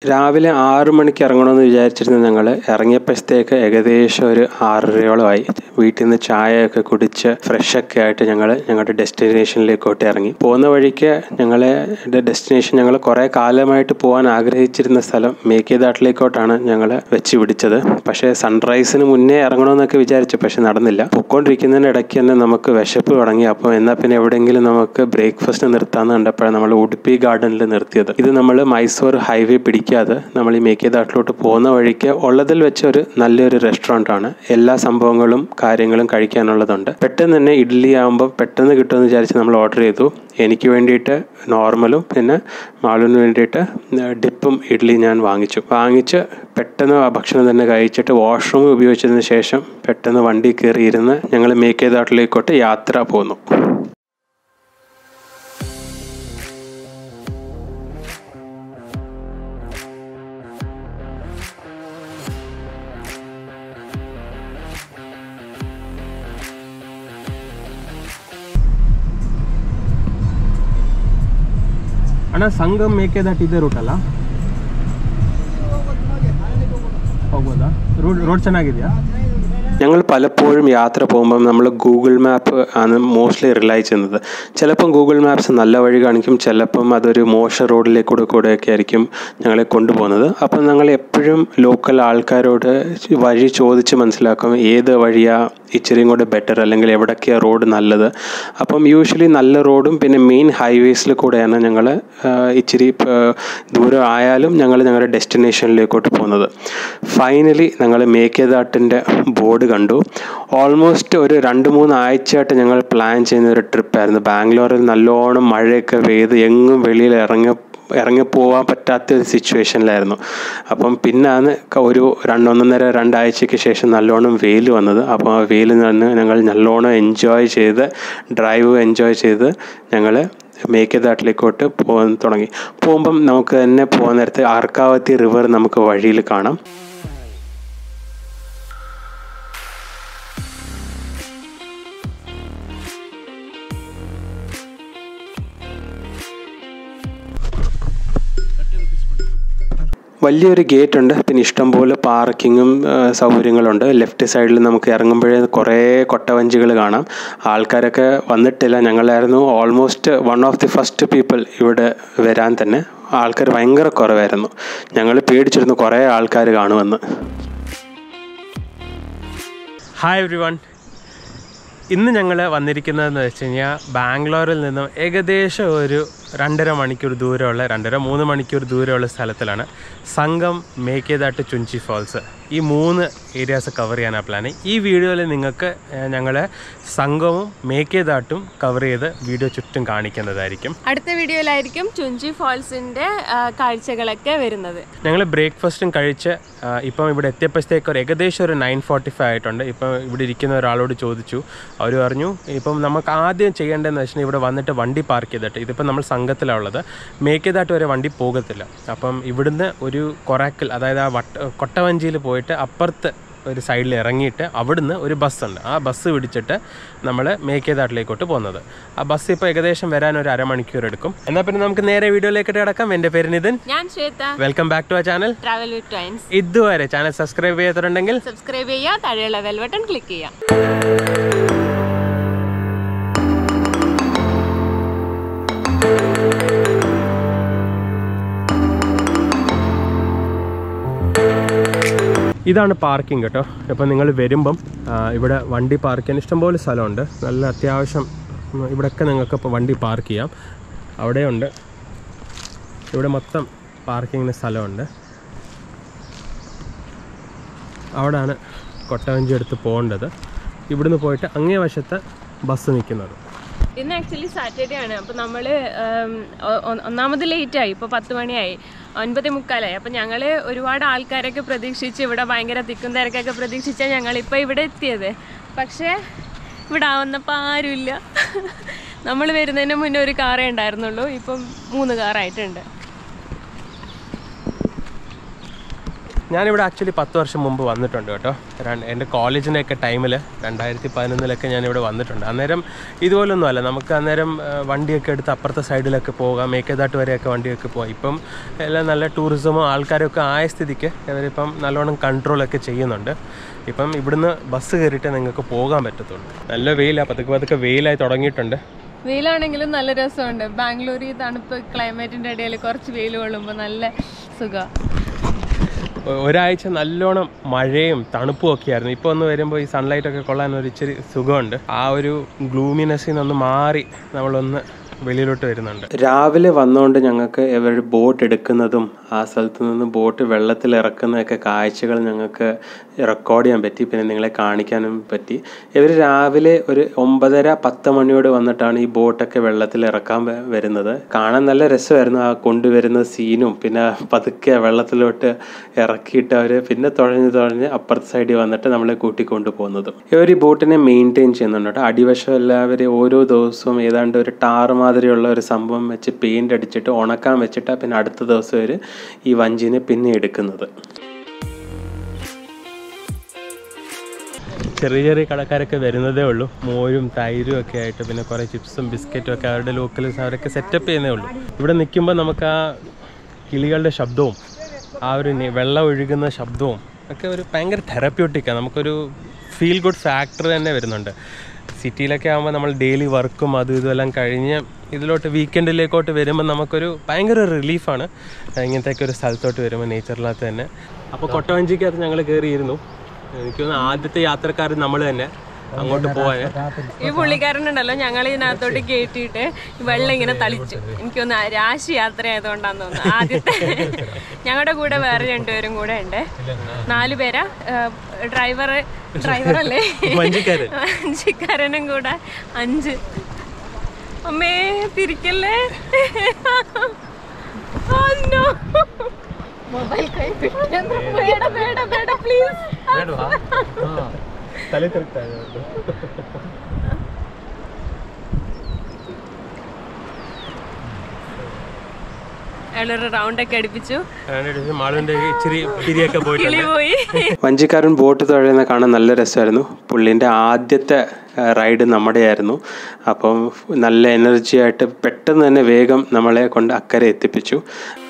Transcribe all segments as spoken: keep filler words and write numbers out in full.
രാവിലെ ആറ് മണിക്ക് ഇറങ്ങണമെന്ന് വിചാരിച്ചിരുന്ന ഞങ്ങൾ ഇറങ്ങിയപ്പോഴത്തേക്ക് ഏകദേശം ഒരു ആറരയോളമായി. വീട്ടിൽ നിന്ന് ചായയൊക്കെ കുടിച്ച് ഫ്രഷൊക്കെ ആയിട്ട് ഞങ്ങൾ ഞങ്ങളുടെ ഡെസ്റ്റിനേഷനിലേക്കോട്ട് ഇറങ്ങി. പോകുന്ന വഴിക്ക് ഞങ്ങളുടെ ഡെസ്റ്റിനേഷൻ ഞങ്ങൾ കുറേ കാലമായിട്ട് പോകാൻ ആഗ്രഹിച്ചിരുന്ന സ്ഥലം മേക്കേദാട്ടിലേക്കോട്ടാണ് ഞങ്ങൾ വെച്ച് പിടിച്ചത്. പക്ഷേ സൺറൈസിന് മുന്നേ ഇറങ്ങണമെന്നൊക്കെ വിചാരിച്ചു, പക്ഷെ നടന്നില്ല. പൊയ്ക്കൊണ്ടിരിക്കുന്നതിന് ഇടയ്ക്ക് തന്നെ നമുക്ക് വിശപ്പ് തുടങ്ങി. അപ്പോൾ എന്നാൽ പിന്നെ എവിടെയെങ്കിലും നമുക്ക് ബ്രേക്ക്ഫാസ്റ്റ് നിർത്താമെന്ന് കണ്ടപ്പോഴാണ് നമ്മൾ ഉടുപ്പി ഗാർഡനിൽ നിർത്തിയത്. ഇത് നമ്മൾ മൈസൂർ ഹൈവേ പിടിക്കാതെ നമ്മൾ ഈ മേക്കേദാട്ടിലോട്ട് പോകുന്ന വഴിക്ക് ഉള്ളതിൽ വെച്ച് ഒരു നല്ലൊരു റെസ്റ്റോറൻ്റ് ആണ്. എല്ലാ സംഭവങ്ങളും കാര്യങ്ങളും കഴിക്കാനുള്ളതുണ്ട്. പെട്ടെന്ന് തന്നെ ഇഡ്ഡലി ആകുമ്പോൾ പെട്ടെന്ന് കിട്ടുമെന്ന് വിചാരിച്ച് നമ്മൾ ഓർഡർ ചെയ്തു. എനിക്ക് വേണ്ടിയിട്ട് നോർമലും പിന്നെ മാളുവിന് വേണ്ടിയിട്ട് ഡിപ്പും ഇഡ്ഡലി ഞാൻ വാങ്ങിച്ചു. വാങ്ങിച്ച് പെട്ടെന്ന് ആ ഭക്ഷണം തന്നെ കഴിച്ചിട്ട് വാഷ്റൂം ഉപയോഗിച്ചതിന് ശേഷം പെട്ടെന്ന് വണ്ടി കയറിയിരുന്ന് ഞങ്ങൾ മേക്കേദാട്ടിലേക്കോട്ട് യാത്ര പോന്നു. ಅಣ್ಣ ಸಂಗಮ್ ಮೇಕೆದಾಟು ಇದೇ ರೂಟಲ್ಲ ಹೋಗ್ಬೋದಾ? ರೋಡ್ ರೋಡ್ ಚೆನ್ನಾಗಿದೆಯಾ? ഞങ്ങൾ പലപ്പോഴും യാത്ര പോകുമ്പം നമ്മൾ ഗൂഗിൾ മാപ്പ് ആണ് മോസ്റ്റ്ലി റിലൈ ചെയ്യുന്നത്. ചിലപ്പം ഗൂഗിൾ മാപ്സ് നല്ല വഴി കാണിക്കും, ചിലപ്പം അതൊരു മോശം റോഡിലേക്കൂടെ കൂടെയൊക്കെ ആയിരിക്കും ഞങ്ങളെ കൊണ്ടുപോകുന്നത്. അപ്പം ഞങ്ങൾ എപ്പോഴും ലോക്കൽ ആൾക്കാരോട് വഴി ചോദിച്ച് മനസ്സിലാക്കും ഏത് വഴിയാണ് ഇച്ചിരിയും കൂടെ ബെറ്റർ, അല്ലെങ്കിൽ എവിടൊക്കെയാണ് റോഡ് നല്ലത്. അപ്പം യൂഷ്വലി നല്ല റോഡും പിന്നെ മെയിൻ ഹൈവേസിൽ കൂടെയാണ് ഞങ്ങൾ ഇച്ചിരി ദൂരം ആയാലും ഞങ്ങൾ ഞങ്ങളുടെ ഡെസ്റ്റിനേഷനിലേക്കോട്ട് പോകുന്നത്. ഫൈനലി ഞങ്ങൾ മേക്കേദാട്ടിൻ്റെ ബോർഡ് കണ്ടു. ഓൾമോസ്റ്റ് ഒരു രണ്ട് മൂന്ന് ആഴ്ചയായിട്ട് ഞങ്ങൾ പ്ലാൻ ചെയ്യുന്ന ഒരു ട്രിപ്പായിരുന്നു. ബാംഗ്ലൂരിൽ നല്ലോണം മഴയൊക്കെ പെയ്ത് എങ്ങും വെളിയിൽ ഇറങ്ങി ഇറങ്ങിപ്പോകാൻ പറ്റാത്ത ഒരു സിറ്റുവേഷനിലായിരുന്നു. അപ്പം പിന്നാണ് ഒരു രണ്ടൊന്നര രണ്ടാഴ്ചയ്ക്ക് ശേഷം നല്ലോണം വെയിൽ വന്നത്. അപ്പോൾ ആ വെയിലിൽ നിന്ന് ഞങ്ങൾ നല്ലോണം എൻജോയ് ചെയ്ത് ഡ്രൈവ് എൻജോയ് ചെയ്ത് ഞങ്ങൾ മേക്കേദാട്ടിലേക്കോട്ട് പോകാൻ തുടങ്ങി. പോകുമ്പം നമുക്ക് തന്നെ പോകാൻ നേരത്തെ അർക്കാവതി റിവർ നമുക്ക് വഴിയിൽ കാണാം. വലിയൊരു ഗേറ്റ് ഉണ്ട്, പിന്നെ ഇഷ്ടംപോലെ പാർക്കിങ്ങും സൗകര്യങ്ങളുണ്ട്. ലെഫ്റ്റ് സൈഡിൽ നമുക്ക് ഇറങ്ങുമ്പോഴേ കുറേ കൊട്ടവഞ്ചികൾ കാണാം. ആൾക്കാരൊക്കെ വന്നിട്ടില്ല. ഞങ്ങളായിരുന്നു almost one of the first people ഇവിടെ വരാൻ തന്നെ. ആൾക്കാർ ഭയങ്കര കുറവായിരുന്നു. ഞങ്ങൾ പേടിച്ചിരുന്നു കുറേ ആൾക്കാർ കാണുമെന്ന്. ഹായ് എവ്രി വൺ, ഇന്ന് ഞങ്ങൾ വന്നിരിക്കുന്നതെന്ന് വെച്ച് കഴിഞ്ഞാൽ ബാംഗ്ലൂരിൽ നിന്നും ഏകദേശം ഒരു രണ്ടര മണിക്കൂർ ദൂരമുള്ള രണ്ടര മൂന്ന് മണിക്കൂർ ദൂരമുള്ള സ്ഥലത്തിലാണ് സംഗം, മേക്കേദാട്ട്, ചുഞ്ചി ഫാൾസ്. ഈ മൂന്ന് ഏരിയാസ് കവർ ചെയ്യാനാണ് പ്ലാൻ. ഈ വീഡിയോയിൽ നിങ്ങൾക്ക് ഞങ്ങൾ സംഗവും മേക്കേദാട്ടും കവർ ചെയ്ത് വീഡിയോ ചുറ്റും കാണിക്കുന്നതായിരിക്കും. അടുത്ത വീഡിയോയിലായിരിക്കും ചുഞ്ചി ഫാൾസിൻ്റെ കാഴ്ചകളൊക്കെ വരുന്നത്. ഞങ്ങൾ ബ്രേക്ക്ഫാസ്റ്റും കഴിച്ച് ഇപ്പം ഇവിടെ എത്തിയപ്പോഴത്തേക്ക് ഒരു ഏകദേശം ഒരു നയൻ ഫോർട്ടി ഫൈവ് ആയിട്ടുണ്ട്. ഇപ്പം ഇവിടെ ഇരിക്കുന്ന ഒരാളോട് ചോദിച്ചു, അവർ പറഞ്ഞു ഇപ്പം നമുക്ക് ആദ്യം ചെയ്യേണ്ടതെന്ന് വെച്ചാൽ ഇവിടെ വന്നിട്ട് വണ്ടി പാർക്ക് ചെയ്തിട്ട്, ഇതിപ്പം നമ്മൾ സംഘത്തിലുള്ളത്, മേക്കേദാട്ട് വരെ വണ്ടി പോകത്തില്ല. അപ്പം ഇവിടുന്ന് ഒരു കൊറാക്കൽ, അതായത് ആ വട്ട കൊട്ടവഞ്ചിയിൽ പോയിട്ട് അപ്പുറത്ത് ഒരു സൈഡിൽ ഇറങ്ങിയിട്ട് അവിടുന്ന് ഒരു ബസ്സുണ്ട്. ആ ബസ് പിടിച്ചിട്ട് നമ്മൾ മേക്കേദാട്ടിലേക്കോട്ട് പോകുന്നത്. ആ ബസ് ഇപ്പോൾ ഏകദേശം വരാൻ ഒരു അരമണിക്കൂർ എടുക്കും. എന്നാൽ പിന്നെ നമുക്ക് നേരെ വീഡിയോയിലേക്ക് കിടക്കാം. എൻ്റെ പേര് നിതിൻ, ഞാൻ Shweta. Welcome back to our channel travel with twins. ഇതുവരെ ചാനൽ സബ്സ്ക്രൈബ് ചെയ്യാത്തുണ്ടെങ്കിൽ സബ്സ്ക്രൈബ് ചെയ്യുക, താഴെയുള്ള ബെൽ ബട്ടൺ ക്ലിക്ക് ചെയ്യുക. ഇതാണ് പാർക്കിംഗ് കേട്ടോ. ഇപ്പം നിങ്ങൾ വരുമ്പം ഇവിടെ വണ്ടി പാർക്ക് ചെയ്യാൻ ഇഷ്ടംപോലെ സ്ഥലമുണ്ട്. നല്ല അത്യാവശ്യം ഇവിടെയൊക്കെ നിങ്ങൾക്ക് ഇപ്പോൾ വണ്ടി പാർക്ക് ചെയ്യാം. അവിടെയുണ്ട്, ഇവിടെ മൊത്തം പാർക്കിങ്ങിന് സ്ഥലമുണ്ട്. അവിടെയാണ് കൊട്ടവഞ്ചി എടുത്ത് പോകേണ്ടത്. ഇവിടുന്ന് പോയിട്ട് അങ്ങേ വശത്ത് ബസ് നിൽക്കുന്നത്. ഇന്ന് ആക്ച്വലി സാറ്റർഡേ ആണ്. അപ്പോൾ നമ്മൾ ഒന്നാമത് ലേറ്റായി, ഇപ്പോൾ പത്ത് മണിയായി, ഒൻപത് മുക്കാലായി. അപ്പം ഞങ്ങൾ ഒരുപാട് ആൾക്കാരൊക്കെ പ്രതീക്ഷിച്ച്, ഇവിടെ ഭയങ്കര തിക്കും തിരക്കൊക്കെ പ്രതീക്ഷിച്ചാൽ ഞങ്ങളിപ്പോൾ ഇവിടെ എത്തിയത്. പക്ഷേ ഇവിടെ വന്നപ്പോൾ ആരുമില്ല. നമ്മൾ വരുന്നതിന് മുന്നേ ഒരു കാറേ ഉണ്ടായിരുന്നുള്ളൂ, ഇപ്പം മൂന്ന് കാറായിട്ടുണ്ട്. ഞാനിവിടെ ആക്ച്വലി പത്ത് വർഷം മുമ്പ് വന്നിട്ടുണ്ട് കേട്ടോ. എൻ്റെ കോളേജിൻ്റെയൊക്കെ ടൈമിൽ രണ്ടായിരത്തി പതിനൊന്നിലൊക്കെ ഞാനിവിടെ വന്നിട്ടുണ്ട്. അന്നേരം ഇതുപോലൊന്നും അല്ല, നമുക്ക് അന്നേരം വണ്ടിയൊക്കെ എടുത്ത് അപ്പുറത്തെ സൈഡിലൊക്കെ പോകാം, മേക്കേദാട്ട് വരെയൊക്കെ വണ്ടിയൊക്കെ പോകാം. ഇപ്പം എല്ലാം നല്ല ടൂറിസമോ ആൾക്കാരൊക്കെ ആയ സ്ഥിതിക്ക് ഇവരിപ്പം നല്ലോണം കൺട്രോളൊക്കെ ചെയ്യുന്നുണ്ട്. ഇപ്പം ഇവിടുന്ന് ബസ് കയറിയിട്ട് നിങ്ങൾക്ക് പോകാൻ പറ്റത്തുള്ളൂ. നല്ല വെയിലാണ്, പതുക്കെ പതുക്കെ വെയിലായി തുടങ്ങിയിട്ടുണ്ട്. വെയിലാണെങ്കിലും നല്ല രസമുണ്ട്. ബാംഗ്ലൂരിൽ തണുപ്പ് ക്ലൈമറ്റിൻ്റെ ഇടയിൽ കുറച്ച് വെയിൽ കൊള്ളുമ്പോൾ നല്ല സുഖം. ഒരാഴ്ച നല്ലോണം മഴയും തണുപ്പും ഒക്കെ ആയിരുന്നു. ഇപ്പോൾ ഒന്ന് വരുമ്പോൾ ഈ സൺലൈറ്റൊക്കെ കൊള്ളാൻ ഒരു ഇച്ചിരി സുഖമുണ്ട്. ആ ഒരു ഗ്ലൂമിനെസ്സിൽ നിന്നൊന്ന് മാറി നമ്മളൊന്ന് വെളിയിലോട്ട് വരുന്നുണ്ട്. രാവിലെ വന്നുകൊണ്ട് ഞങ്ങൾക്ക് ഇവർ ബോട്ട് എടുക്കുന്നതും ആ സ്ഥലത്ത് നിന്ന് ബോട്ട് വെള്ളത്തിൽ ഇറക്കുന്നതൊക്കെ കാഴ്ചകൾ ഞങ്ങൾക്ക് റെക്കോർഡ് ചെയ്യാൻ പറ്റി, പിന്നെ നിങ്ങളെ കാണിക്കാനും പറ്റി. ഇവർ രാവിലെ ഒരു ഒമ്പതര പത്ത് മണിയോട് വന്നിട്ടാണ് ഈ ബോട്ടൊക്കെ വെള്ളത്തിൽ ഇറക്കാൻ വരുന്നത്. കാണാൻ നല്ല രസമായിരുന്നു ആ കൊണ്ടുവരുന്ന സീനും, പിന്നെ പതുക്കെ വെള്ളത്തിലോട്ട് ഇറക്കിയിട്ട് അവർ പിന്നെ തുഴഞ്ഞ് തുഴഞ്ഞ് അപ്പുറത്തെ സൈഡിൽ വന്നിട്ട് നമ്മളെ കൂട്ടിക്കൊണ്ടു പോകുന്നതും. ഇവർ ഈ ബോട്ടിനെ മെയിൻറ്റെയിൻ ചെയ്യുന്നുണ്ട് കേട്ടോ. അടിവശം എല്ലാവരും ഓരോ ദിവസവും ഏതാണ്ട് ഒരു ടാറ് മാതിരിയുള്ള ഒരു സംഭവം വെച്ച് പെയിൻ്റ് അടിച്ചിട്ട് ഉണക്കാൻ വെച്ചിട്ടാണ് പിന്നെ അടുത്ത ദിവസം അവർ ഈ വഞ്ചിനെ പിന്നെ എടുക്കുന്നത്. ചെറിയ ചെറിയ കടക്കാരൊക്കെ വരുന്നതേ ഉള്ളൂ. മോരും തൈരും ഒക്കെ ആയിട്ട്, പിന്നെ കുറേ ചിപ്സും ബിസ്ക്കറ്റും ഒക്കെ അവരുടെ ലോക്കൽസ് അവരൊക്കെ സെറ്റപ്പ് ചെയ്യുന്നേ ഉള്ളൂ. ഇവിടെ നിൽക്കുമ്പോൾ നമുക്ക് ആ കിളികളുടെ ശബ്ദവും ആ ഒരു വെള്ളം ഒഴുകുന്ന ശബ്ദവും ഒക്കെ ഒരു ഭയങ്കര തെറാപ്യൂട്ടിക്കാണ്. നമുക്കൊരു ഫീൽ ഗുഡ് ഫാക്ടർ തന്നെ വരുന്നുണ്ട്. സിറ്റിയിലൊക്കെ ആകുമ്പോൾ നമ്മൾ ഡെയിലി വർക്കും അതും ഇതുമെല്ലാം കഴിഞ്ഞ് ഇതിലോട്ട് വീക്കെൻഡിലേക്കോട്ട് വരുമ്പോൾ നമുക്കൊരു ഭയങ്കര റിലീഫാണ് ഇങ്ങനത്തെയൊക്കെ ഒരു സ്ഥലത്തോട്ട് വരുമ്പോൾ, നേച്ചറിനകത്ത് തന്നെ. അപ്പോൾ കൊട്ടവഞ്ചിക്കകത്ത് ഞങ്ങൾ കയറിയിരുന്നു. എനിക്ക് തോന്നുന്നു ആദ്യത്തെ യാത്രക്കാരൻ നമ്മൾ തന്നെ അങ്ങോട്ട് പോവാൻ. ഈ പുള്ളിക്കാരനുണ്ടല്ലോ, ഞങ്ങൾ ഇതിനകത്തോട്ട് കയറ്റിയിട്ട് വെള്ളം ഇങ്ങനെ തളിച്ചു. എനിക്കൊന്ന് രാശി യാത്ര ആയതുകൊണ്ടാന്ന് തോന്നുന്നു. ആദ്യത്തെ ഞങ്ങളുടെ കൂടെ വേറെ രണ്ടുപേരും കൂടെ ഉണ്ട്, നാലു പേരാ. ഡ്രൈവർ ഡ്രൈവറല്ലേ വഞ്ചിക്കാരനും കൂടെ അഞ്ച്. അമ്മേ തിരിക്കല്ലേ, മൊബൈൽ കൈ വേട വേട വേട പ്ലീസ്. റൗണ്ടൊക്കെ അടിപ്പിച്ചു. വഞ്ചിക്കാരൻ ബോട്ട് തുഴയുന്ന കാണാൻ നല്ല രസമായിരുന്നു. പുള്ളിൻ്റെ ആദ്യത്തെ റൈഡ് നമ്മുടെ ആയിരുന്നു. അപ്പം നല്ല എനർജി ആയിട്ട് പെട്ടെന്ന് തന്നെ വേഗം നമ്മളെ കൊണ്ട് അക്കരെ എത്തിപ്പിച്ചു.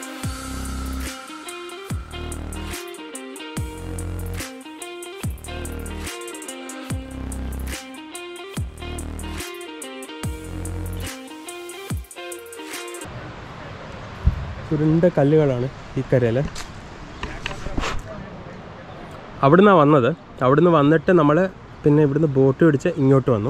ചുരുണ്ട കല്ലുകളാണ് ഈ കരയിൽ. അവിടുന്നാണ് വന്നത്. അവിടുന്ന് വന്നിട്ട് നമ്മൾ പിന്നെ ഇവിടുന്ന് ബോട്ട് പിടിച്ച് ഇങ്ങോട്ട് വന്നു.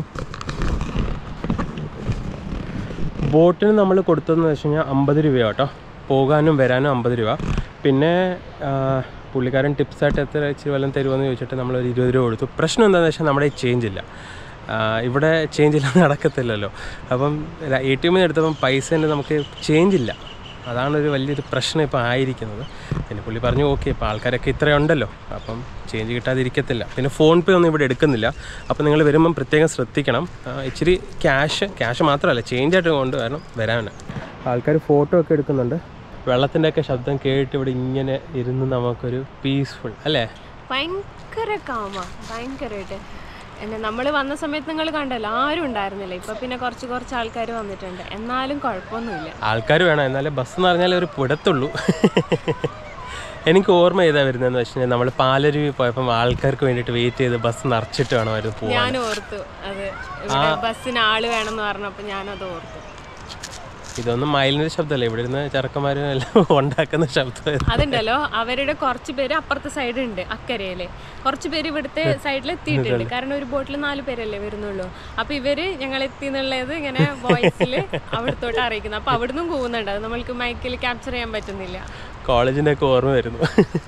ബോട്ടിന് നമ്മൾ കൊടുത്തതെന്ന് വെച്ച് കഴിഞ്ഞാൽ അമ്പത് രൂപ കേട്ടോ, പോകാനും വരാനും അമ്പത് രൂപ. പിന്നെ പുള്ളിക്കാരൻ ടിപ്സായിട്ട് എത്ര ഇച്ചിരി വല്ലതും തരുമെന്ന് ചോദിച്ചിട്ട് നമ്മളൊരു ഇരുപത് രൂപ കൊടുത്തു. പ്രശ്നം എന്താണെന്ന് വെച്ചാൽ നമ്മുടെ ചേഞ്ച് ഇല്ല, ഇവിടെ ചേഞ്ച് ഇല്ലാതെ നടക്കത്തില്ലല്ലോ. അപ്പം എ ടി എമ്മിൽ നിന്ന് എടുത്തപ്പം പൈസേൻ്റെ നമുക്ക് ചേഞ്ച് ഇല്ല. അതാണൊരു വലിയൊരു പ്രശ്നം ഇപ്പോൾ ആയിരിക്കുന്നത്. പിന്നെ പുള്ളി പറഞ്ഞു ഓക്കെ ഇപ്പോൾ ആൾക്കാരൊക്കെ ഇത്രയുണ്ടല്ലോ, അപ്പം ചേഞ്ച് കിട്ടാതിരിക്കത്തില്ല. പിന്നെ ഫോൺ പേ ഒന്നും ഇവിടെ എടുക്കുന്നില്ല. അപ്പോൾ നിങ്ങൾ വരുമ്പം പ്രത്യേകം ശ്രദ്ധിക്കണം. ഇച്ചിരി ക്യാഷ് ക്യാഷ് മാത്രമല്ല ചേഞ്ചായിട്ട് കൊണ്ടുവരണം വരാൻ. ആൾക്കാർ ഫോട്ടോ ഒക്കെ എടുക്കുന്നുണ്ട്. വെള്ളത്തിൻ്റെയൊക്കെ ശബ്ദം കേട്ട് ഇവിടെ ഇങ്ങനെ ഇരുന്ന് നമുക്കൊരു പീസ്ഫുൾ അല്ലേ, ഭയങ്കര കാമ, ഭയങ്കരമായിട്ട്. എന്നെ നമ്മൾ വന്ന സമയത്ത് നിങ്ങൾ കണ്ടല്ലോ, ആരും ഉണ്ടായിരുന്നില്ല. ഇപ്പം പിന്നെ കുറച്ച് കുറച്ച് ആൾക്കാർ വന്നിട്ടുണ്ട്, എന്നാലും കുഴപ്പമൊന്നുമില്ല. ആൾക്കാർ വേണം, എന്നാലും ബസ് എന്ന് പറഞ്ഞാൽ ഒരു പുടത്തുള്ളൂ. എനിക്ക് ഓർമ്മ ചെയ്താൽ വരുന്നതെന്ന് വെച്ച് കഴിഞ്ഞാൽ നമ്മൾ പാലരുവി പോയപ്പം ആൾക്കാർക്ക് വേണ്ടിയിട്ട് വെയിറ്റ് ചെയ്ത് ബസ് നിറച്ചിട്ട് വേണം അവർ പോകാൻ. ഞാൻ ഓർത്തു അത്, ബസ്സിന് ആള് വേണമെന്ന് പറഞ്ഞപ്പോൾ ഞാനത് ഓർത്തു. ഇതൊന്നും മയിലിന്റെ ശബ്ദമല്ലേ, ഇവിടെ ഇരുന്ന് ചെറുക്കന്മാരും എല്ലാം ഉണ്ടാക്കുന്ന ശബ്ദം. അതുണ്ടല്ലോ, അവരുടെ കുറച്ച് പേര് അപ്പുറത്തെ സൈഡ് ഉണ്ട്, അക്കരയില് കുറച്ച് പേര് ഇവിടുത്തെ സൈഡിൽ എത്തിയിട്ടുണ്ട്. കാരണം ഒരു ബോട്ടിൽ നാല് പേരല്ലേ വരുന്നുള്ളൂ. അപ്പൊ ഇവര് ഞങ്ങൾ എത്തി എന്നുള്ളത് ഇങ്ങനെ വോയിസില് അവിടത്തോട്ട് അറിയിക്കുന്നു. അപ്പൊ അവിടുന്ന് പോകുന്നുണ്ട്, അത് നമ്മൾക്ക് മൈക്കിൽ ക്യാപ്ചർ ചെയ്യാൻ പറ്റുന്നില്ല. കോളേജിന്റെ ഒക്കെ ഓർമ്മ വരുന്നു.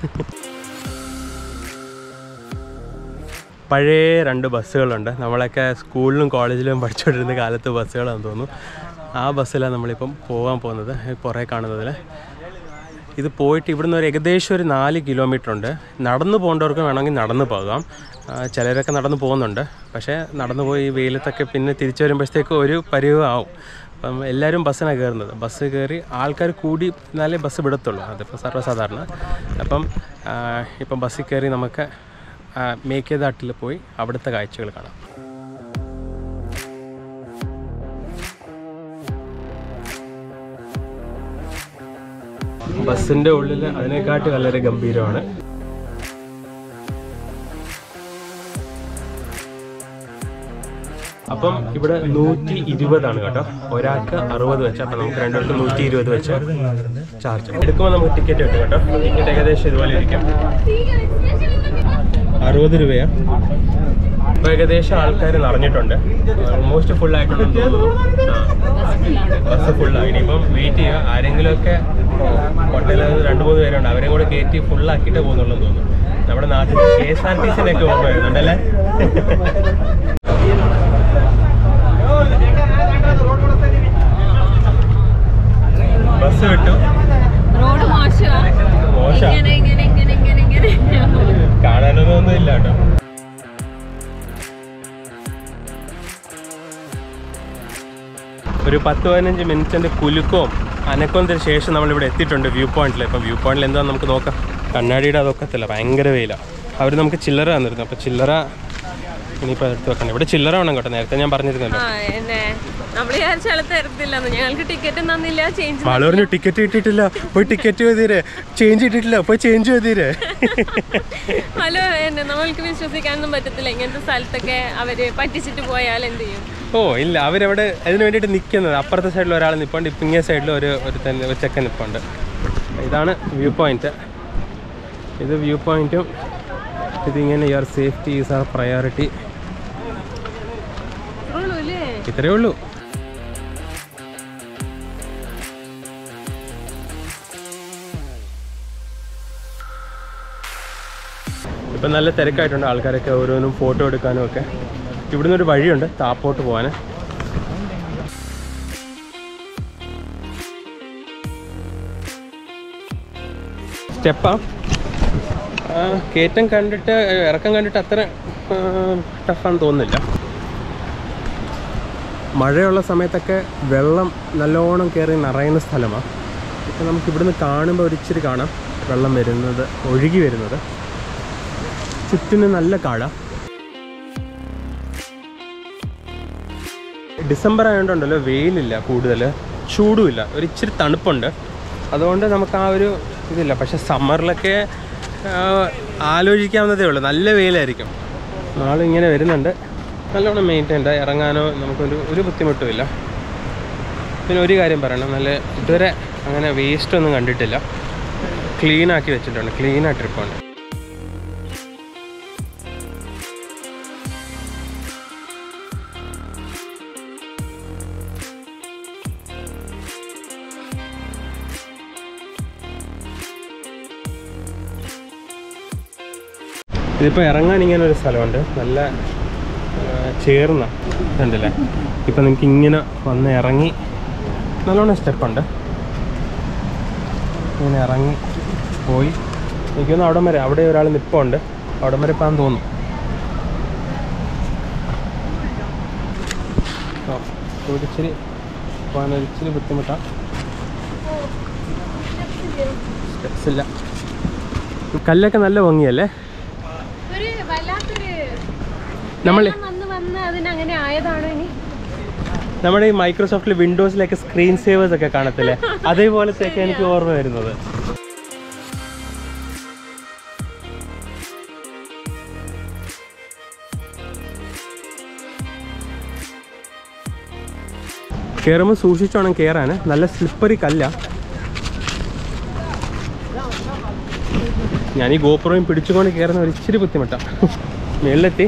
പഴയ രണ്ട് ബസ്സുകളുണ്ട്, നമ്മളൊക്കെ സ്കൂളിലും കോളേജിലും പഠിച്ചുകൊണ്ടിരുന്ന കാലത്ത് ബസ്സുകളാണെന്ന് തോന്നുന്നു. ആ ബസ്സിലാണ് നമ്മളിപ്പം പോകാൻ പോകുന്നത്. കുറേ കാണുന്നതിൽ ഇത് പോയിട്ട് ഇവിടുന്ന് ഒരു ഏകദേശം ഒരു നാല് കിലോമീറ്റർ ഉണ്ട്. നടന്നു പോകേണ്ടവർക്ക് വേണമെങ്കിൽ നടന്നു പോകാം. ചിലരൊക്കെ നടന്നു പോകുന്നുണ്ട്. പക്ഷേ നടന്നു പോയി വെയിലത്തൊക്കെ പിന്നെ തിരിച്ചു വരുമ്പോഴത്തേക്ക് ഒരു പരിവാവും. അപ്പം എല്ലാവരും ബസ്സിനാണ് കയറുന്നത്. ബസ് കയറി ആൾക്കാർ കൂടി എന്നാലേ ബസ് വിടത്തുള്ളൂ, അതിപ്പോൾ സർവ്വസാധാരണ. അപ്പം ഇപ്പം ബസ്സിൽ കയറി നമുക്ക് മേക്കേദാട്ടിൽ പോയി അവിടുത്തെ കാഴ്ചകൾ കാണാം. ബസ്സിൻ്റെ ഉള്ളിൽ അതിനെക്കാട്ടി വളരെ ഗംഭീരമാണ്. അപ്പം ഇവിടെ നൂറ്റി ഇരുപതാണ് കേട്ടോ, ഒരാൾക്ക് അറുപത് വെച്ച്. അപ്പം നമുക്ക് രണ്ടുപേർക്ക് നൂറ്റി ഇരുപത് വെച്ച് ചാർജ് എടുക്കുമ്പോൾ നമുക്ക് ടിക്കറ്റ് കിട്ടും കേട്ടോ. ടിക്കറ്റ് ഏകദേശം ഇതുപോലെ ഇരിക്കും, അറുപത് രൂപയാണ്. ഇപ്പോൾ ഏകദേശം ആൾക്കാർ നിറഞ്ഞിട്ടുണ്ട്, ഓൾമോസ്റ്റ് ഫുള്ളായിട്ടുണ്ടെന്ന് തോന്നുന്നു. ബസ് ഫുള്ളാണ്. ഇനിയിപ്പം വെയിറ്റ് ചെയ്യുക. ആരെങ്കിലുമൊക്കെ ഹോട്ടലിൽ രണ്ട് മൂന്ന് പേരുണ്ട്, അവരെയും കൂടെ കയറ്റി ഫുള്ളാക്കിയിട്ട് പോകുന്നുള്ളൂ തോന്നുന്നു. നമ്മുടെ നാട്ടിൽ കെ എസ് ആർ ടി സിനൊക്കെ ഓർമ്മ വരുന്നുണ്ടല്ലേ. ബസ് വിട്ടു, മോശം, കാണാനൊന്നും ഒന്നും ഇല്ല കേട്ടോ. ഒരു പത്ത് പതിനഞ്ച് മിനിറ്റിൻ്റെ കുലുക്കവും അനക്കത്തിന് ശേഷം നമ്മളിവിടെ എത്തിയിട്ടുണ്ട് വ്യൂ പോയിന്റിൽ. ഇപ്പം വ്യൂ പോയിന്റിൽ എന്താണെന്ന് നമുക്ക് നോക്കാം. കണ്ണാടിയുടെ അതൊക്കത്തില്ല, ഭയങ്കര വെയിലാണ്. അവർ നമുക്ക് ചില്ലറ തന്നിരുന്നു, അപ്പോൾ ചില്ലറ ഇനിയിപ്പോൾ എടുത്ത് വെക്കണം. ഇവിടെ ചില്ലറ വേണം കേട്ടോ, നേരത്തെ ഞാൻ പറഞ്ഞിരുന്നല്ലോ. ഞങ്ങൾക്ക് ടിക്കറ്റ് തന്നില്ല, ചേഞ്ച് ആള് പറഞ്ഞു ടിക്കറ്റ് കിട്ടിയിട്ടില്ല, പോയി ടിക്കറ്റ് ചെയ്തീരെ, ചേഞ്ച് കിട്ടിയിട്ടില്ല, പോയി ചേഞ്ച് ചെയ്തീരെ. ഹലോ, എന്നെ നമ്മൾക്ക് വിശ്വസിക്കാനൊന്നും പറ്റത്തില്ല. ഇങ്ങനത്തെ സ്ഥലത്തൊക്കെ അവര് പറ്റിച്ചിട്ട് പോയാൽ എന്ത് ചെയ്യും? ഓ ഇല്ല, അവരവിടെ അതിന് വേണ്ടിയിട്ട് നിൽക്കുന്നത്. അപ്പുറത്തെ സൈഡിൽ ഒരാൾ നിൽപ്പുണ്ട്, ഇപ്പം ഇങ്ങേ സൈഡിൽ ഒരു ഒരു തന്നെ ഒരു ചെക്കൻ നിൽപ്പുണ്ട്. ഇതാണ് വ്യൂ പോയിന്റ്. ഇത് വ്യൂ പോയിന്റും ഇതിങ്ങനെ your safety is our priority, ഇത്രയേ ഉള്ളൂ. ഇപ്പം നല്ല തിരക്കായിട്ടുണ്ട്, ആൾക്കാരൊക്കെ ഓരോന്നും ഫോട്ടോ എടുക്കാനും ഒക്കെ. ഇവിടുന്ന് ഒരു വഴിയുണ്ട് താപ്പോട്ട് പോകാൻ. സ്റ്റെപ്പാ കയറ്റം കണ്ടിട്ട് ഇറക്കം കണ്ടിട്ട് അത്ര ടഫാന്ന് തോന്നുന്നില്ല. മഴയുള്ള സമയത്തൊക്കെ വെള്ളം നല്ലോണം കയറി നിറയുന്ന സ്ഥലമാണ്. ഇപ്പം നമുക്ക് ഇവിടുന്ന് കാണുമ്പോൾ ഒരിച്ചിരി കാണാം വെള്ളം വരുന്നത്, ഒഴുകി വരുന്നത്. ചുറ്റിന് നല്ല കാഴ. ഡിസംബർ ആയതുകൊണ്ടുണ്ടല്ലോ, വെയിലില്ല കൂടുതൽ, ചൂടുമില്ല, ഒരിച്ചിരി തണുപ്പുണ്ട്. അതുകൊണ്ട് നമുക്ക് ആ ഒരു ഇതില്ല. പക്ഷെ സമ്മറിലൊക്കെ ആലോചിക്കാവുന്നതേ ഉള്ളൂ, നല്ല വെയിലായിരിക്കും. നാളെ ഇങ്ങനെ വരുന്നുണ്ട്, നല്ലോണം മെയിൻറ്റൈൻഡ്, ഇറങ്ങാനോ നമുക്കൊരു ഒരു ബുദ്ധിമുട്ടുമില്ല. പിന്നെ ഒരു കാര്യം പറയണം, നല്ല ഇതുവരെ അങ്ങനെ വേസ്റ്റ് ഒന്നും കണ്ടിട്ടില്ല, ക്ലീനാക്കി വെച്ചിട്ടുണ്ട്, ക്ലീനാ ട്രിപ്പാണ്. ഇതിപ്പോൾ ഇറങ്ങാൻ ഇങ്ങനെ ഒരു സ്ഥലമുണ്ട്, നല്ല ചേർന്ന ഇതുണ്ടല്ലേ. ഇപ്പം നമുക്ക് ഇങ്ങനെ വന്ന് ഇറങ്ങി നല്ലോണം സ്റ്റെപ്പുണ്ട്, ഇങ്ങനെ ഇറങ്ങി പോയി എനിക്കൊന്ന് അവിടം വരെ, അവിടെ ഒരാൾ നിൽപ്പുണ്ട്, അവിടം വരെ പോകാൻ തോന്നും. ഓ ഒരിച്ചിരി പോകാൻ ഒരിച്ചിരി ബുദ്ധിമുട്ടാണ്, സ്റ്റെപ്സ് ഇല്ല. കല്ലൊക്കെ നല്ല ഭംഗിയല്ലേ. നമ്മൾ നമ്മുടെ ഈ മൈക്രോസോഫ്റ്റിൽ വിൻഡോസിലൊക്കെ സ്ക്രീൻ സേവേഴ്സ് ഒക്കെ കാണത്തില്ലേ, അതേപോലത്തെയൊക്കെ എനിക്ക് ഓർമ്മ വരുന്നത്. കയറുമ്പോൾ സൂക്ഷിച്ചോണം കയറാൻ, നല്ല സ്ലിപ്പറി കല്ല. ഞാൻ ഈ ഗോപുറവും പിടിച്ചുകൊണ്ട് കയറുന്ന ഒരു ഇച്ചിരി ബുദ്ധിമുട്ടാണ്. മേളിലെത്തി,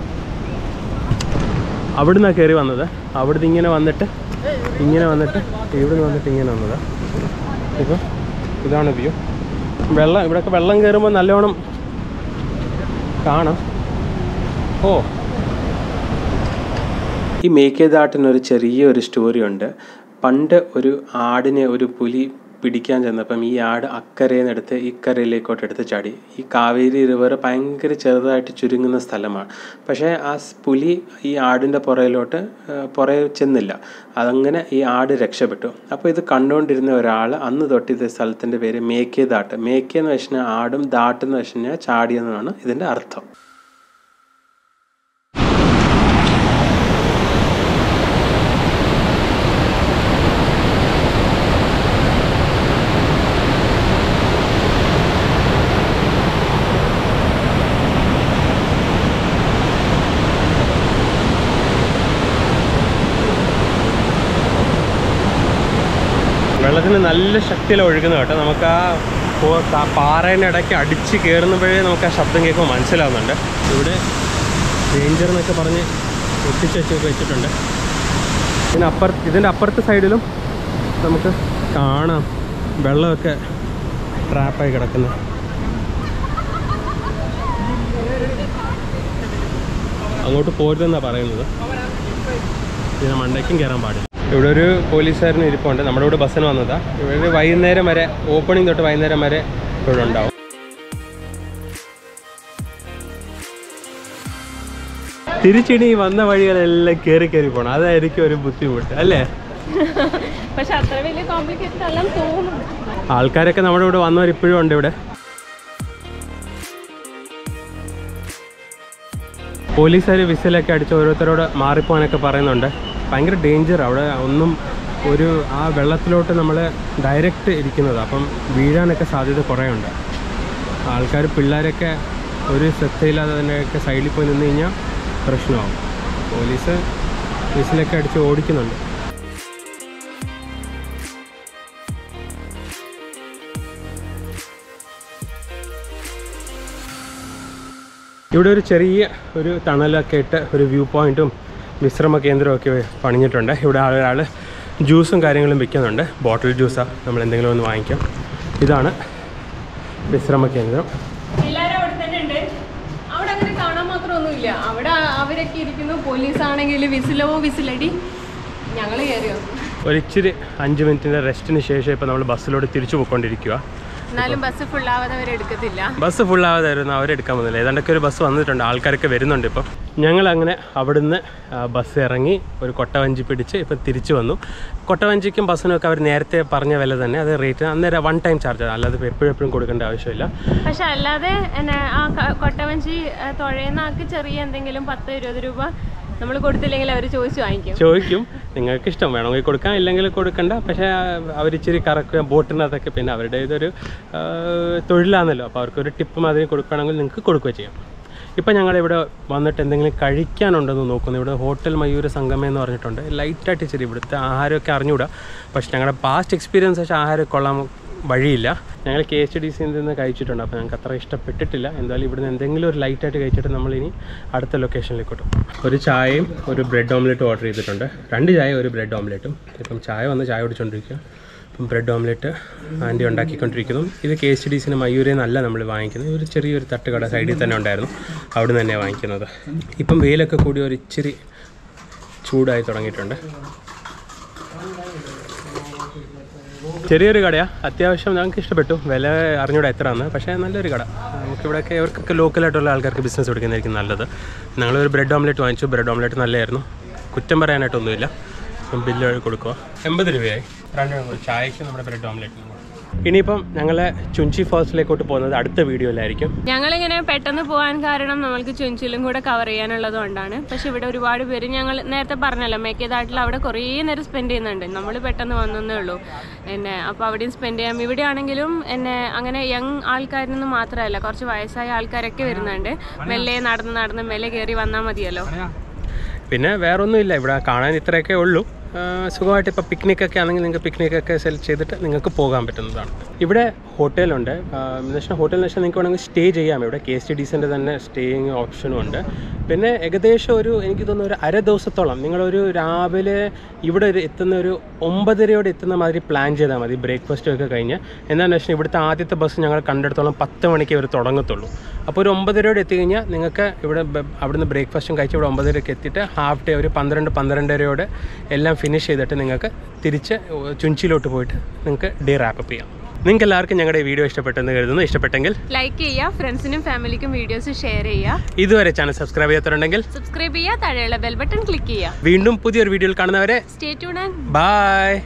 അവിടുന്നാണ് കയറി വന്നത്. അവിടുന്ന് ഇങ്ങനെ വന്നിട്ട് ഇങ്ങനെ വന്നിട്ട് ഇവിടുന്ന് വന്നിട്ട് ഇങ്ങനെ വന്നത്. ഇപ്പം ഇതാണ് വ്യൂ. വെള്ളം ഇവിടെയൊക്കെ വെള്ളം കയറുമ്പോൾ നല്ലോണം കാണാം. ഓ, ഈ മേക്കേദാട്ടിനൊരു ചെറിയൊരു സ്റ്റോറി ഉണ്ട്. പണ്ട് ഒരു ആടിനെ ഒരു പുലി പിടിക്കാൻ ചെന്നപ്പം ഈ ആട് അക്കരയിൽ നിന്ന് എടുത്ത് ഇക്കരയിലേക്കോട്ട് എടുത്ത് ചാടി. ഈ കാവേരി റിവർ ഭയങ്കര ചെറുതായിട്ട് ചുരുങ്ങുന്ന സ്ഥലമാണ്. പക്ഷേ ആ പുലി ഈ ആടിൻ്റെ പുറയിലോട്ട് പുറകെ ചെന്നില്ല. അതങ്ങനെ ഈ ആട് രക്ഷപ്പെട്ടു. അപ്പോൾ ഇത് കണ്ടുകൊണ്ടിരുന്ന ഒരാൾ അന്ന് തൊട്ട് ഇത് സ്ഥലത്തിൻ്റെ പേര് മേക്കേ ദാട്ട്. മേക്കേ എന്ന് വെച്ച് കഴിഞ്ഞാൽ ആടും, ദാട്ട് എന്ന് വെച്ച് കഴിഞ്ഞാൽ ചാടിയെന്നാണ് ഇതിൻ്റെ അർത്ഥം. വെള്ളത്തിന് നല്ല ശക്തിയിൽ ഒഴുകുന്ന കേട്ടോ. നമുക്ക് ആ പാറേൻ്റെ ഇടയ്ക്ക് അടിച്ച് കയറുന്നപ്പോഴേ നമുക്ക് ആ ശബ്ദം കേൾക്കുമ്പോൾ മനസ്സിലാവുന്നുണ്ട്. ഇവിടെ ഡേഞ്ചർ എന്നൊക്കെ പറഞ്ഞ് ഒട്ടിച്ച് വെച്ചൊക്കെ വെച്ചിട്ടുണ്ട്. ഇതിന് അപ്പുറത്ത് ഇതിൻ്റെ അപ്പുറത്തെ സൈഡിലും നമുക്ക് കാണാം വെള്ളമൊക്കെ ട്രാപ്പായി കിടക്കുന്നത്. അങ്ങോട്ട് പോരുതെന്നാണ് പറയുന്നത്. ഇതിന് മണ്ടയ്ക്കും കയറാൻ പാടില്ല. ഇവിടെ ഒരു പോലീസുകാരന് ഇരിപ്പുണ്ട്. നമ്മുടെ ഇവിടെ ബസ്സിന് വന്നതാണ്. ഇവിടെ വൈകുന്നേരം വരെ, ഓപ്പണിംഗ് തൊട്ട് വൈകുന്നേരം വരെ ഇവിടെ ഉണ്ടാവും. തിരിച്ചിനി വന്ന വഴികളെല്ലാം കയറി കയറി പോകണം. അതായിരിക്കും ഒരു ബുദ്ധിമുട്ട് അല്ലേ? പക്ഷെ അത്ര വലിയ കോംപ്ലിക്കേറ്റഡ് അല്ല തോന്നുന്നു. ആൾക്കാരൊക്കെ നമ്മുടെ ഇവിടെ വന്നവർ ഇപ്പോഴും ഉണ്ട്. ഇവിടെ പോലീസുകാർ വിസിലൊക്കെ അടിച്ച് ഓരോരുത്തരോട് മാറിപ്പോകാനൊക്കെ പറയുന്നുണ്ട്. ഭയങ്കര ഡേഞ്ചർ അവിടെ. ഒന്നും ഒരു ആ വെള്ളത്തിലോട്ട് നമ്മൾ ഡയറക്റ്റ് ഇരിക്കുന്നത്, അപ്പം വീഴാനൊക്കെ സാധ്യത കുറേ ഉണ്ട്. ആൾക്കാർ പിള്ളേരൊക്കെ ഒരു ശ്രദ്ധയില്ലാതെ തന്നെയൊക്കെ സൈഡിൽ പോയി നിന്ന് കഴിഞ്ഞാൽ പ്രശ്നമാകും. പോലീസ് വിസിലൊക്കെ അടിച്ച് ഓടിക്കുന്നുണ്ട്. ഇവിടെ ഒരു ചെറിയ ഒരു തണലൊക്കെ ഇട്ട് ഒരു വ്യൂ പോയിൻറ്റും വിശ്രമ കേന്ദ്രമൊക്കെ പണിഞ്ഞിട്ടുണ്ട്. ഇവിടെ ആളുകൾ ജ്യൂസും കാര്യങ്ങളും വിൽക്കുന്നുണ്ട്. ബോട്ടിൽ ജ്യൂസാണ് നമ്മൾ എന്തെങ്കിലും ഒന്ന് വാങ്ങിക്കാം. ഇതാണ് വിശ്രമ കേന്ദ്രം. എല്ലാവരും അവിടെ തന്നെ ഉണ്ട്. അവിടെ അങ്ങനെ കാണാൻ മാത്രമൊന്നുമില്ല. അവിടെ അവരൊക്കെ ഇരിക്കുന്നു. പോലീസാണെങ്കിൽ വിസിലോ വിസിലടി. ഞങ്ങൾ കയറിയോ ഒരിച്ചിരി അഞ്ച് മിനിറ്റിൻ്റെ റെസ്റ്റിന് ശേഷം ഇപ്പോൾ നമ്മൾ ബസ്സിലോട്ട് തിരിച്ചു പോയിക്കൊണ്ടിരിക്കുക. എന്നാലും ബസ് ഫുള്ളാവാതെ അവരെടുക്കത്തില്ല. ബസ് ഫുള്ളാവാതെ വരുന്ന അവരെടുക്കാൻ പോകുന്നില്ല. ഏതാണ്ടൊക്കെ ഒരു ബസ് വന്നിട്ടുണ്ട്. ആൾക്കാരൊക്കെ വരുന്നുണ്ട്. ഇപ്പം ഞങ്ങളങ്ങനെ അവിടുന്ന് ബസ് ഇറങ്ങി ഒരു കൊട്ടവഞ്ചി പിടിച്ച് ഇപ്പം തിരിച്ചു വന്നു. കൊട്ടവഞ്ചിക്കും ബസ്സിനൊക്കെ അവർ നേരത്തെ പറഞ്ഞ വില തന്നെ. അത് റേറ്റ് അന്നേരം വൺ ടൈം ചാർജ്, അല്ലാതെ എപ്പോഴും എപ്പോഴും കൊടുക്കേണ്ട ആവശ്യമില്ല. പക്ഷെ അല്ലാതെ എന്നെ ആ കൊട്ടവഞ്ചി തുഴയുന്ന ആൾക്ക് ചെറിയ എന്തെങ്കിലും പത്ത് ഇരുപത് രൂപ നമ്മൾ കൊടുത്തില്ലെങ്കിൽ അവർ ചോദിച്ചു വാങ്ങിക്കും. ചോദിക്കും നിങ്ങൾക്ക് ഇഷ്ടം വേണമെങ്കിൽ കൊടുക്കാം, ഇല്ലെങ്കിൽ കൊടുക്കണ്ട. പക്ഷേ അവരിച്ചിരി കറക്കുക ബോട്ടിനകത്തൊക്കെ. പിന്നെ അവരുടെ ഇതൊരു തൊഴിലാണല്ലോ. അപ്പോൾ അവർക്കൊരു ടിപ്പ് മാതിരി കൊടുക്കുകയാണെങ്കിൽ നിങ്ങൾക്ക് കൊടുക്കുകയും ചെയ്യാം. ഇപ്പം ഞങ്ങളിവിടെ വന്നിട്ട് എന്തെങ്കിലും കഴിക്കാനുണ്ടെന്ന് നോക്കുന്നു. ഇവിടെ ഹോട്ടൽ മയൂര സംഗമം എന്ന് പറഞ്ഞിട്ടുണ്ട്. ലൈറ്റായിട്ട് ഇച്ചിരി ഇവിടുത്തെ ആഹാരമൊക്കെ അറിഞ്ഞുകൂടാ. പക്ഷേ ഞങ്ങളുടെ പാസ്റ്റ് എക്സ്പീരിയൻസ് വെച്ചാൽ ആഹാരം കൊള്ളാൻ വഴിയില്ല. ഞങ്ങൾ കെ എച്ച് ഡി സിയിൽ നിന്ന് കഴിച്ചിട്ടുണ്ട്. അപ്പോൾ ഞങ്ങൾക്ക് അത്ര ഇഷ്ടപ്പെട്ടിട്ടില്ല. എന്തായാലും ഇവിടുന്ന് എന്തെങ്കിലും ഒരു ലൈറ്റായിട്ട് കഴിച്ചിട്ട് നമ്മളിനി അടുത്ത ലൊക്കേഷനിലേക്ക് കിട്ടും. ഒരു ചായയും ഒരു ബ്രെഡ് ഓംലെറ്റും ഓർഡർ ചെയ്തിട്ടുണ്ട്. രണ്ട് ചായ ഒരു ബ്രെഡ് ഓംലെറ്റും. ഇപ്പം ചായ വന്ന് ചായ കുടിച്ചുകൊണ്ടിരിക്കുക. ഇപ്പം ബ്രെഡ് ഓംലെറ്റ് ആൻറ്റി ഉണ്ടാക്കിക്കൊണ്ടിരിക്കുന്നു. ഇത് കെ എച്ച് ഡി സിന് മയൂരിൽ നിന്നല്ല നമ്മൾ വാങ്ങിക്കുന്നത്. ഒരു ചെറിയൊരു തട്ടുകട സൈഡിൽ തന്നെ ഉണ്ടായിരുന്നു. അവിടെ നിന്ന് തന്നെയാണ് വാങ്ങിക്കുന്നത്. ഇപ്പം വെയിലൊക്കെ കൂടി ഒരു ഇച്ചിരി ചൂടായി തുടങ്ങിയിട്ടുണ്ട്. ചെറിയൊരു കടയാണ്. അത്യാവശ്യം ഞങ്ങൾക്ക് ഇഷ്ടപ്പെട്ടു. വില അറിഞ്ഞൂടെ എത്രയാണ്, പക്ഷേ നല്ലൊരു കട. നമുക്കിവിടെയൊക്കെ ഇവർക്കൊക്കെ ലോക്കലായിട്ടുള്ള ആൾക്കാർക്ക് ബിസിനസ് കൊടുക്കുന്നതായിരിക്കും നല്ലത്. ഞങ്ങളൊരു ബ്രെഡ് ഓംലെറ്റ് വാങ്ങിച്ചു. ബ്രെഡ് ഓംലെറ്റ് നല്ലതായിരുന്നു. കുറ്റം പറയാനായിട്ടൊന്നുമില്ല. ബില്ല് കൊടുക്കുക. എൺപത് രൂപയായി രണ്ട് ചായയ്ക്ക് നമ്മുടെ ബ്രെഡ് ഓംലെറ്റിനും. ഇനിയിപ്പം ഞങ്ങൾ ചുഞ്ചി ഫോൾസിലേക്കോട്ട് പോകുന്നത് അടുത്ത വീഡിയോയിലായിരിക്കും. ഞങ്ങളിങ്ങനെ പെട്ടെന്ന് പോകാൻ കാരണം നമ്മൾക്ക് ചുഞ്ചിലും കൂടെ കവർ ചെയ്യാനുള്ളത് കൊണ്ടാണ്. പക്ഷെ ഇവിടെ ഒരുപാട് പേര്, ഞങ്ങൾ നേരത്തെ പറഞ്ഞല്ലോ മേക്കേദാട്ടിൽ അവിടെ കുറേ നേരം സ്പെൻഡ് ചെയ്യുന്നുണ്ട്. നമ്മൾ പെട്ടെന്ന് വന്നേ ഉള്ളൂ എന്നെ. അപ്പോൾ അവിടെയും സ്പെൻഡ് ചെയ്യാം. ഇവിടെ ആണെങ്കിലും എന്നെ അങ്ങനെ യങ് ആൾക്കാരിൽ മാത്രമല്ല, കുറച്ച് വയസ്സായ ആൾക്കാരൊക്കെ വരുന്നുണ്ട്. മെല്ലെ നടന്ന് നടന്ന് മെല്ലെ കയറി വന്നാൽ മതിയല്ലോ. പിന്നെ വേറൊന്നുമില്ല, ഇവിടെ കാണാൻ ഇത്രയൊക്കെ ഉള്ളൂ. സുഖമായിട്ട് ഇപ്പോൾ പിക്നിക്കൊക്കെ ആണെങ്കിൽ നിങ്ങൾക്ക് പിക്നിക്കൊക്കെ സെലക്ട് ചെയ്തിട്ട് നിങ്ങൾക്ക് പോകാൻ പറ്റുന്നതാണ്. ഇവിടെ ഹോട്ടലുണ്ട്. എന്ന് വെച്ചാൽ ഹോട്ടൽ എന്ന് വെച്ചാൽ നിങ്ങൾക്ക് വേണമെങ്കിൽ സ്റ്റേ ചെയ്യാം. ഇവിടെ കെ എസ് ടി ഡി സിൻ്റെ തന്നെ സ്റ്റേയിങ് ഓപ്ഷനും ഉണ്ട്. പിന്നെ ഏകദേശം ഒരു എനിക്ക് തോന്നുന്നു ഒരു അര ദിവസത്തോളം നിങ്ങളൊരു രാവിലെ ഇവിടെ ഒരു എത്തുന്ന ഒരു ഒമ്പതരയോടെ എത്തുന്ന മാതിരി പ്ലാൻ ചെയ്താൽ മതി. ബ്രേക്ക്ഫാസ്റ്റ് ഒക്കെ കഴിഞ്ഞ്. എന്താണെന്ന് വെച്ചാൽ ഇവിടുത്തെ ആദ്യത്തെ ബസ് ഞങ്ങൾ കണ്ടെടുത്തോളം പത്ത് മണിക്ക് ഇവർ തുടങ്ങത്തുള്ളൂ. അപ്പോൾ ഒരു ഒമ്പതരയോടെ എത്തിക്കഴിഞ്ഞാൽ നിങ്ങൾക്ക് ഇവിടെ അവിടുന്ന് ബ്രേക്ക്ഫാസ്റ്റും കഴിച്ച് ഇവിടെ ഒമ്പതരയ്ക്ക് എത്തിയിട്ട് ഹാഫ് ഡേ ഒരു പന്ത്രണ്ട് പന്ത്രണ്ടരയോടെ എല്ലാം ഫിനിഷ് ചെയ്തിട്ട് നിങ്ങൾക്ക് തിരിച്ച് ചുഞ്ചിയിലോട്ട് പോയിട്ട് നിങ്ങൾക്ക് ഡേ റാപ്പപ്പ് ചെയ്യാം. നിങ്ങൾക്ക് എല്ലാവർക്കും ഞങ്ങളുടെ വീഡിയോ ഇഷ്ടപ്പെട്ടെന്ന് കരുതുന്നു. ഇഷ്ടപ്പെട്ടെങ്കിൽ ലൈക്ക് ചെയ്യുക, ഫ്രണ്ട്സിനും ഫാമിലിക്കും വീഡിയോസ് ഷെയർ ചെയ്യുക. ഇതുവരെ ചാനൽ സബ്സ്ക്രൈബ് ചെയ്യാത്തവരുണ്ടെങ്കിൽ സബ്സ്ക്രൈബ് ചെയ്യുക, താഴെയുള്ള ബെൽ ബട്ടൺ ക്ലിക്ക് ചെയ്യുക. വീണ്ടും പുതിയൊരു വീഡിയോയിൽ കാണുന്നവരെ സ്റ്റേ ട്യൂൺഡ് ആൻഡ് ബൈ.